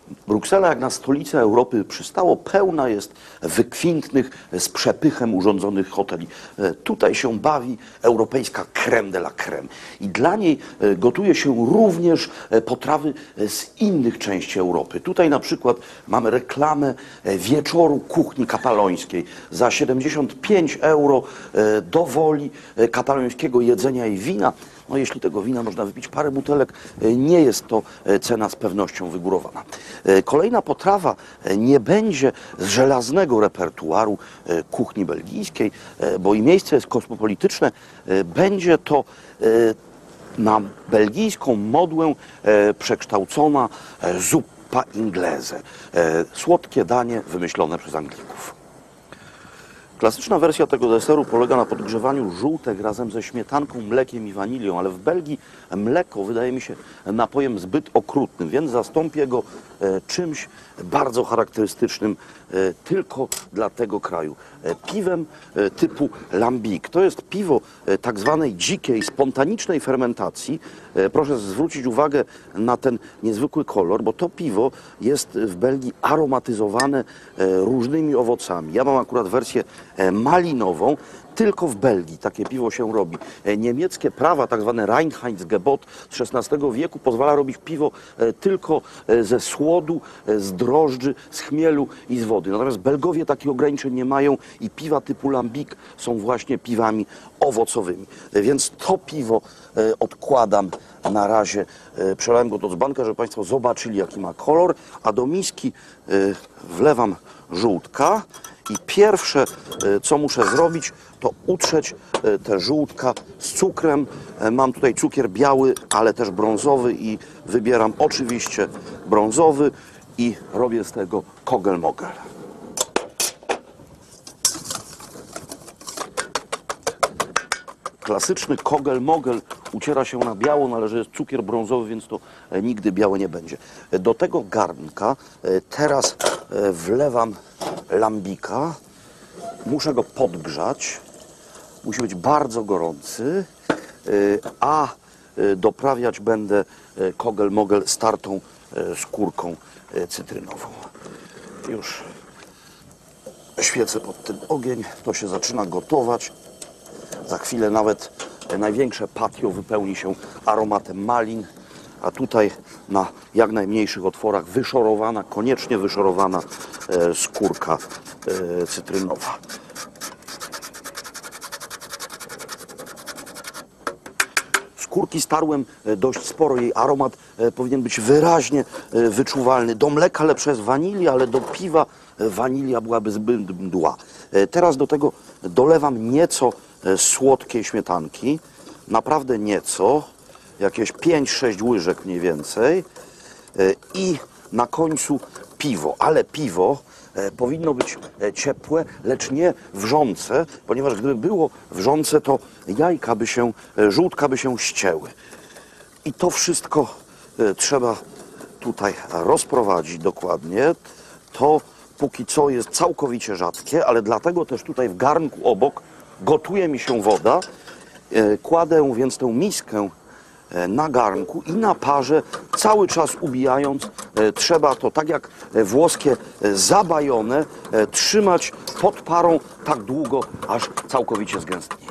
Bruksela, jak na stolicę Europy przystało, pełna jest wykwintnych, z przepychem urządzonych hoteli. Tutaj się bawi europejska crème de la crème. I dla niej gotuje się również potrawy z innych części Europy. Tutaj na przykład mamy reklamę wieczoru kuchni katalońskiej. Za 75 euro dowoli katalońskiego jedzenia i wina. No jeśli tego wina można wypić parę butelek, nie jest to cena z pewnością wygórowana. Kolejna potrawa nie będzie z żelaznego repertuaru kuchni belgijskiej, bo i miejsce jest kosmopolityczne. Będzie to na belgijską modłę przekształcona zuppa inglese. Słodkie danie wymyślone przez Anglików. Klasyczna wersja tego deseru polega na podgrzewaniu żółtek razem ze śmietanką, mlekiem i wanilią, ale w Belgii mleko wydaje mi się napojem zbyt okrutnym, więc zastąpię go czymś bardzo charakterystycznym tylko dla tego kraju. Piwem typu lambic. To jest piwo tak zwanej dzikiej, spontanicznej fermentacji. Proszę zwrócić uwagę na ten niezwykły kolor, bo to piwo jest w Belgii aromatyzowane różnymi owocami. Ja mam akurat wersję malinową. Tylko w Belgii takie piwo się robi. Niemieckie prawa, tak zwane Reinheitsgebot z XVI wieku pozwala robić piwo tylko ze słodu, z drożdży, z chmielu i z wody. Natomiast Belgowie takich ograniczeń nie mają i piwa typu lambic są właśnie piwami owocowymi. Więc to piwo odkładam na razie. Przelałem go do dzbanka, żeby Państwo zobaczyli, jaki ma kolor, a do miski wlewam żółtka. I pierwsze, co muszę zrobić, to utrzeć te żółtka z cukrem. Mam tutaj cukier biały, ale też brązowy i wybieram oczywiście brązowy i robię z tego kogel-mogel. Klasyczny kogel-mogel uciera się na biało, no ale że jest cukier brązowy, więc to nigdy białe nie będzie. Do tego garnka teraz wlewam lambika. Muszę go podgrzać. Musi być bardzo gorący, a doprawiać będę kogel-mogel startą skórką cytrynową. Już świecę pod ten ogień, to się zaczyna gotować. Za chwilę nawet największe patio wypełni się aromatem malin, a tutaj na jak najmniejszych otworach wyszorowana, koniecznie wyszorowana skórka cytrynowa. Skórki starłem dość sporo, jej aromat powinien być wyraźnie wyczuwalny. Do mleka lepsze jest wanilia, ale do piwa wanilia byłaby zbyt mdła. Teraz do tego dolewam nieco słodkiej śmietanki, naprawdę nieco, jakieś 5-6 łyżek mniej więcej i na końcu piwo, ale piwo powinno być ciepłe, lecz nie wrzące, ponieważ gdyby było wrzące, to jajka by się, żółtka by się ścięły. I to wszystko trzeba tutaj rozprowadzić dokładnie. To póki co jest całkowicie rzadkie, ale dlatego też tutaj w garnku obok gotuje mi się woda. Kładę więc tę miskę na garnku i na parze, cały czas ubijając. Trzeba to, tak jak włoskie zabajone, trzymać pod parą tak długo, aż całkowicie zgęstnieje.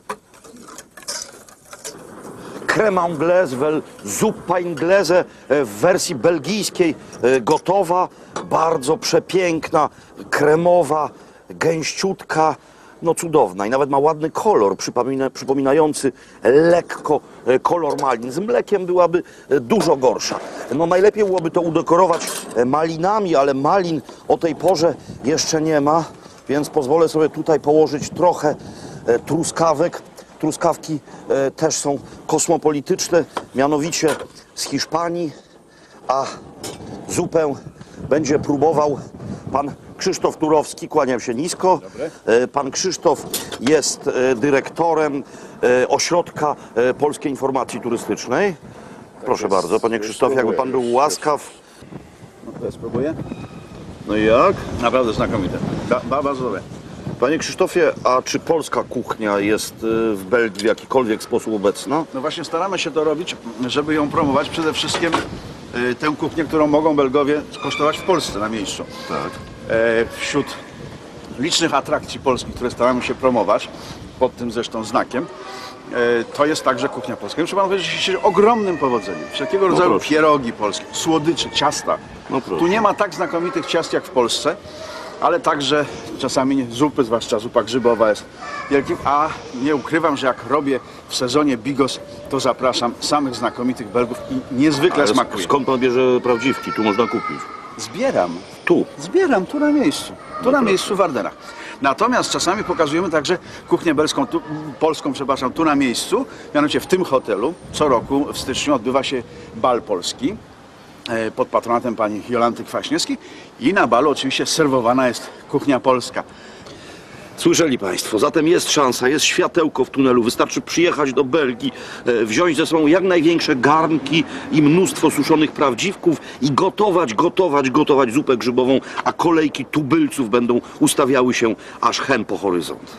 Crème anglaise, zuppa inglese w wersji belgijskiej gotowa. Bardzo przepiękna, kremowa, gęściutka. No cudowna i nawet ma ładny kolor, przypominający lekko kolor malin. Z mlekiem byłaby dużo gorsza. No najlepiej byłoby to udekorować malinami, ale malin o tej porze jeszcze nie ma, więc pozwolę sobie tutaj położyć trochę truskawek. Truskawki też są kosmopolityczne, mianowicie z Hiszpanii, a zupę będzie próbował pan Krzysztof Turowski, kłaniam się nisko. Pan Krzysztof jest dyrektorem Ośrodka Polskiej Informacji Turystycznej. Proszę bardzo, panie Krzysztofie, jakby pan był łaskaw. No to ja spróbuję. No i jak? Naprawdę znakomite. Bardzo dobre. Panie Krzysztofie, a czy polska kuchnia jest w Belgii w jakikolwiek sposób obecna? No właśnie staramy się to robić, żeby ją promować. Przede wszystkim tę kuchnię, którą mogą Belgowie skosztować w Polsce na miejscu. Tak. Wśród licznych atrakcji polskich, które staramy się promować, pod tym zresztą znakiem, to jest także kuchnia polska. Muszę panu powiedzieć, że się ogromnym powodzeniem. Wszelkiego rodzaju proszę. pierogi polskie, słodycze, ciasta. No proszę. Tu nie ma tak znakomitych ciast jak w Polsce, ale także czasami zupy, zwłaszcza zupa grzybowa jest wielkim. A nie ukrywam, że jak robię w sezonie bigos, to zapraszam samych znakomitych Belgów i niezwykle Ale smakuje. skąd pan bierze prawdziwki? Tu można kupić. Zbieram. Tu. Zbieram tu na miejscu. Tu na miejscu w Ardenach. Natomiast czasami pokazujemy także kuchnię belską, polską, przepraszam, tu na miejscu. Mianowicie w tym hotelu co roku w styczniu odbywa się bal polski pod patronatem pani Jolanty Kwaśniewskiej i na balu oczywiście serwowana jest kuchnia polska. Słyszeli Państwo, zatem jest szansa, jest światełko w tunelu. Wystarczy przyjechać do Belgii, wziąć ze sobą jak największe garnki i mnóstwo suszonych prawdziwków i gotować zupę grzybową, a kolejki tubylców będą ustawiały się aż hen po horyzont.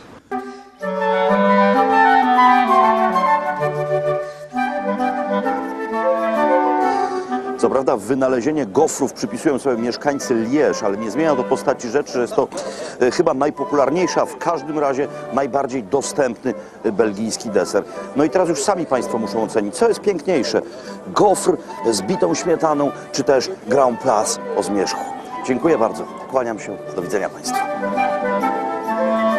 Co prawda wynalezienie gofrów przypisują sobie mieszkańcy Liège, ale nie zmienia to postaci rzeczy, że jest to chyba najpopularniejszy, a w każdym razie najbardziej dostępny belgijski deser. No i teraz już sami Państwo muszą ocenić, co jest piękniejsze, gofr z bitą śmietaną, czy też Grand Place o zmierzchu. Dziękuję bardzo, kłaniam się, do widzenia Państwu.